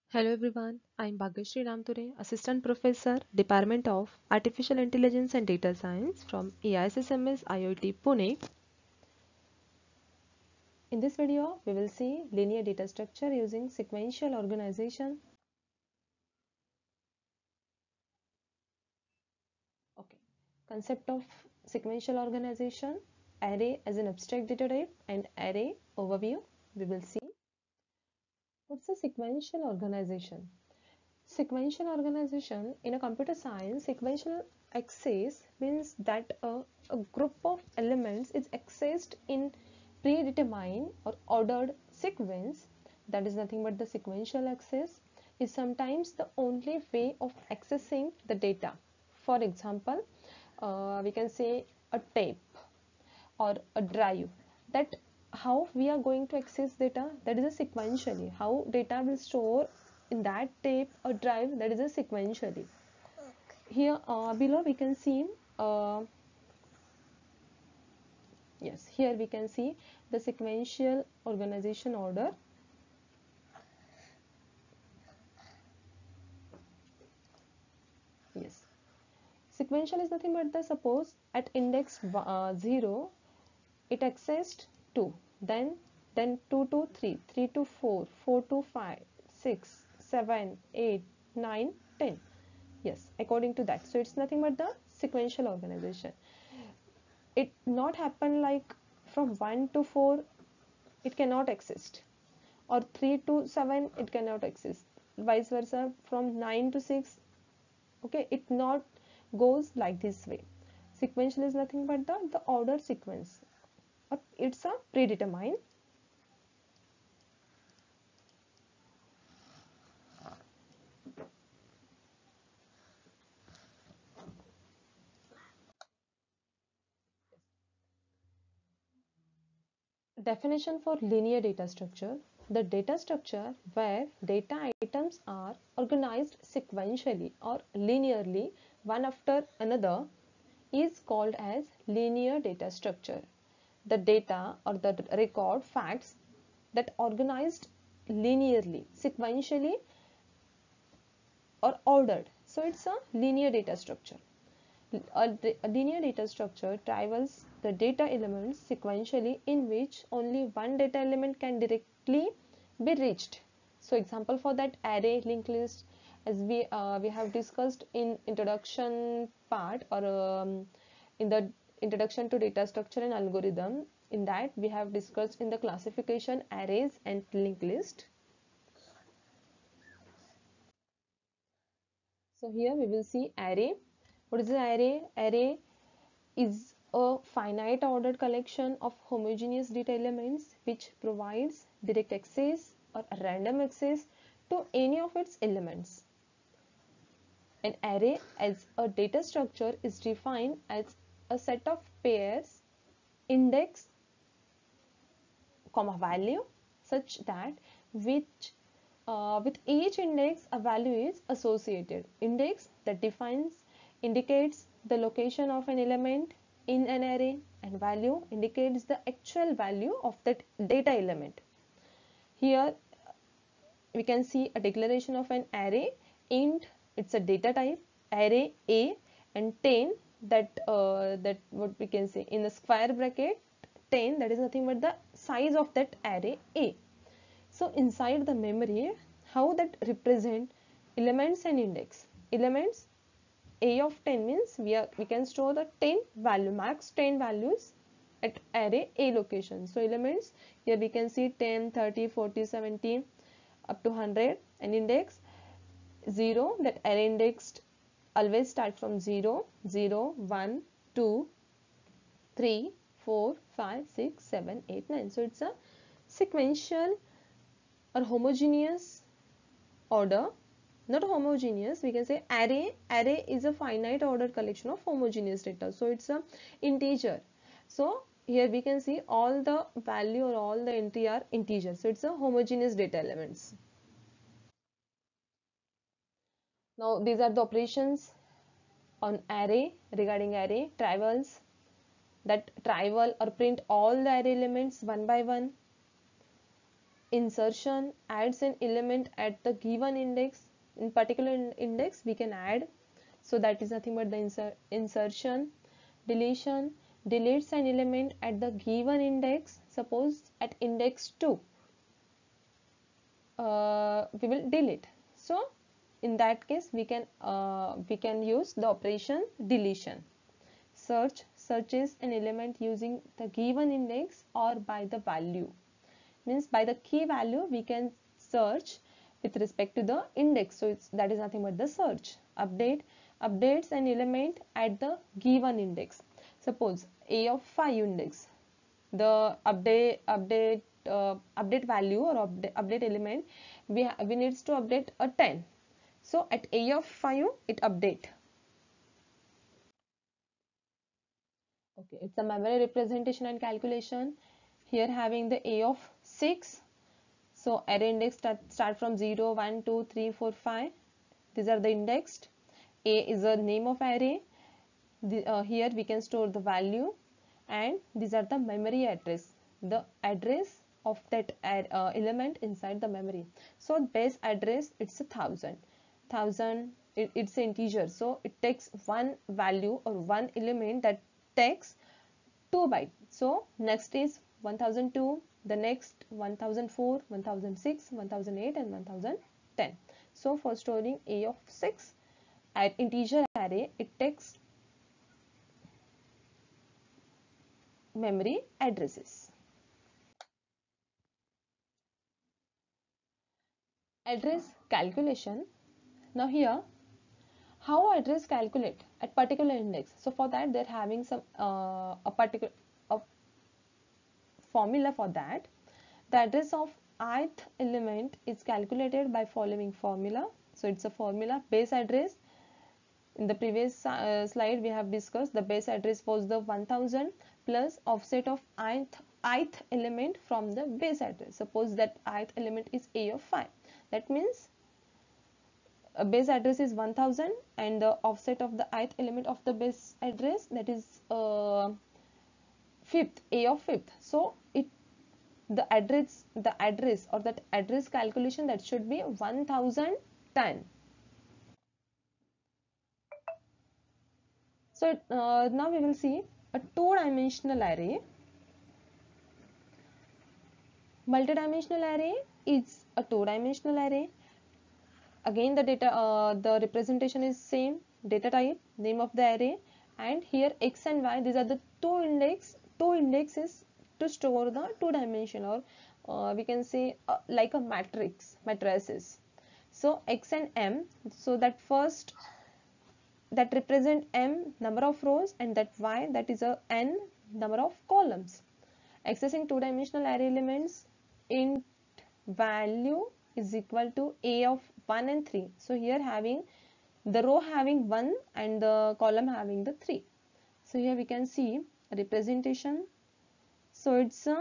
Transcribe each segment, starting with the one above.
Hello everyone, I'm Bhagyashree, Assistant Professor, Department of Artificial Intelligence and Data Science from AISSMS IoT Pune. In this video, we will see linear data structure using sequential organization. Okay. Concept of sequential organization, array as an abstract data type and array overview. We will see what's a sequential organization. Sequential organization in a computer science, sequential access means that a group of elements is accessed in predetermined or ordered sequence. That is nothing but the sequential access is sometimes the only way of accessing the data. For example, we can say a tape or a drive, that how we are going to access data, that is a sequentially. How data will store in that tape or drive, that is a sequentially. Here below we can see uh, yes, here we can see the sequential organization order. Yes, sequential is nothing but the suppose at index 0 it accessed 2, then 2 to 3, 3 to 4, 4 to 5, 6, 7, 8, 9, 10. Yes, according to that. So it's nothing but the sequential organization. It not happen like from 1 to 4 it cannot exist, or 3 to 7 it cannot exist, vice versa from 9 to 6. Okay, it not goes like this way. Sequential is nothing but the order sequence, or it's a predetermined. Definition for linear data structure: the data structure where data items are organized sequentially or linearly one after another is called as linear data structure. The data or the record facts that organized linearly, sequentially or ordered. So it's a linear data structure. A linear data structure travels the data elements sequentially in which only one data element can directly be reached. So example for that, array, linked list, as we have discussed in introduction part, or in the introduction to data structure and algorithm. In that we have discussed in the classification arrays and linked list. So here we will see array. What is an array? Array is a finite ordered collection of homogeneous data elements which provides direct access or random access to any of its elements. An array as a data structure is defined as a set of pairs, index, comma value, such that with each index a value is associated. Index that defines indicates the location of an element in an array, and value indicates the actual value of that data element. Here we can see a declaration of an array. Int, it's a data type, array A, and 10, that what we can say in the square bracket 10, that is nothing but the size of that array A. So inside the memory, how that represent elements and index. Elements A of 10 means we can store the 10 value, max 10 values at array A location. So elements here we can see 10, 30, 40, 70 up to 100, and index 0, that array indexed always start from 0, 0, 1, 2, 3, 4, 5, 6, 7, 8, 9. So it's a sequential or homogeneous order. Not homogeneous, we can say array is a finite ordered collection of homogeneous data, so it's a integer. So here we can see all the value or all the entry are integers, so it's a homogeneous data elements. Now these are the operations on array. Regarding array, trivals, that trival or print all the array elements one by one. insertion, adds an element at the given index, in particular index we can add, so that is nothing but the insertion. Deletion, deletes an element at the given index, suppose at index 2 we will delete, so in that case we can use the operation deletion. Search, searches an element using the given index or by the value, means by the key value we can search with respect to the index, so that is nothing but the search. Update, updates an element at the given index, suppose a of 5 index, the update value or update element we needs to update a 10, so at a of 5 it update. Okay, it's a memory representation and calculation. Here having the a of 6, so array index start from 0 1 2 3 4 5, these are the indexed. A is the name of array. Here we can store the value, and these are the memory address, the address of that element inside the memory. So base address, it's 1000 it's an integer, so it takes one value or one element that takes 2 bytes. So next is 1002, the next 1004, 1006, 1008 and 1010. So for storing a of 6 at integer array, it takes memory addresses. Address calculation. Now here, how address calculate at particular index? So for that they're having some a particular formula for that. The address of ith element is calculated by following formula. So it's a formula. Base address, in the previous slide we have discussed, the base address was the 1000 plus offset of ith element from the base address. Suppose that ith element is a of 5, that means a base address is 1000 and the offset of the ith element of the base address, that is fifth, a of fifth. So the address or that address calculation, that should be 1010. So now we will see a two-dimensional array. Multi-dimensional array is a two-dimensional array. Again the data, the representation is same, data type, name of the array, and here x and y, these are the two indexes to store the two dimension, or we can say like a matrices. So x and m, so that first that represent m number of rows, and that y, that is a n number of columns. Accessing two-dimensional array elements, int value is equal to a of 1 and 3. So here having the row having 1 and the column having the 3. So here we can see a representation. So it's a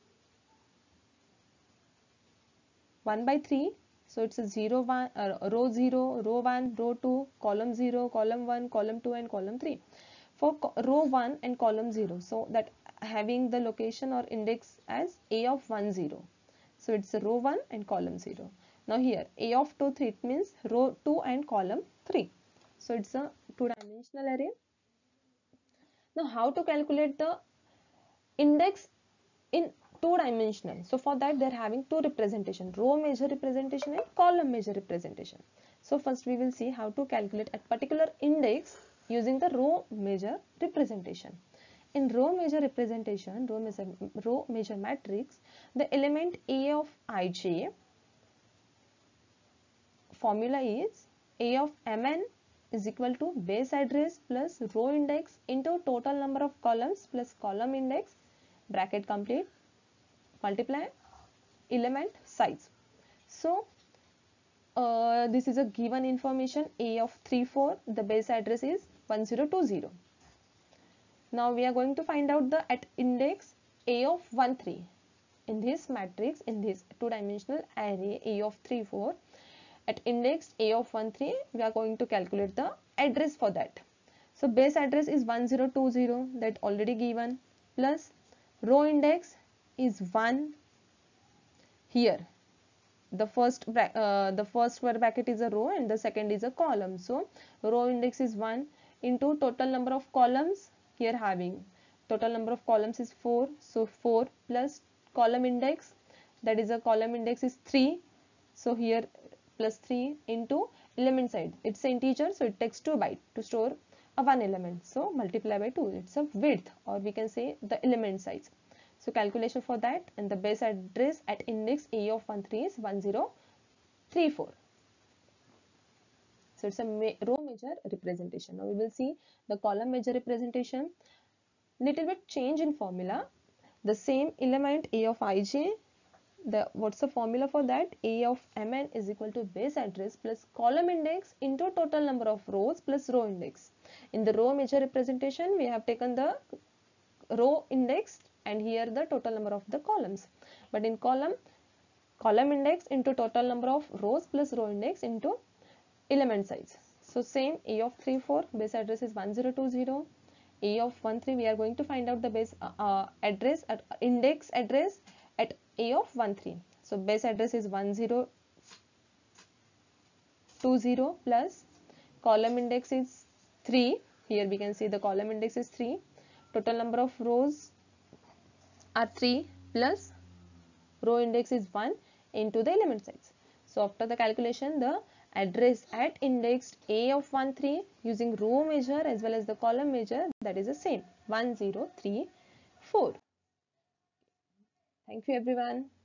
1 by 3. So it's a 0 1 row 0, row 1, row 2, column 0, column 1, column 2 and column 3. For row 1 and column 0, so that having the location or index as a of 1 0. So it's a row 1 and column 0. Now here a of 2 3, it means row 2 and column 3. So it's a two-dimensional array. Now how to calculate the index in two-dimensional? So for that they're having two representation, row measure representation and column measure representation. So first we will see how to calculate a particular index using the row measure representation. In row measure representation, row measure matrix, the element a of ij, formula is a of mn is equal to base address plus row index into total number of columns plus column index, bracket complete, multiply element size. So this is a given information, a of 3 4, the base address is 1020. Now we are going to find out the at index a of 1 3. In this matrix, in this two-dimensional array a of 3 4, at index a of 1 3, we are going to calculate the address for that. So base address is 1020, that already given, plus row index is 1, here the first square bracket is a row and the second is a column. So row index is 1 into total number of columns. Here having total number of columns is 4, so 4 plus column index, that is a column index is 3, so here plus 3 into element side, it's an integer, so it takes 2 bytes to store a one element, so multiply by 2, it's a width, or we can say the element size. So calculation for that, and the base address at index A of 13 is 1034. So it's a row measure representation. Now we will see the column measure representation. Little bit change in formula. The same element A of ij, what's the formula for that? A of mn is equal to base address plus column index into total number of rows plus row index. In the row measure representation, we have taken the row index and here the total number of the columns. But in column index into total number of rows plus row index into element size. So same A of 34 base address is 1020. A of 13 we are going to find out the base address at index address at A of 13. So base address is 1020 plus column index is 3. Here we can see the column index is 3. Total number of rows are 3 plus row index is 1 into the element size. So after the calculation, the address at index A of 13 using row measure as well as the column measure, that is the same 1034. Thank you everyone.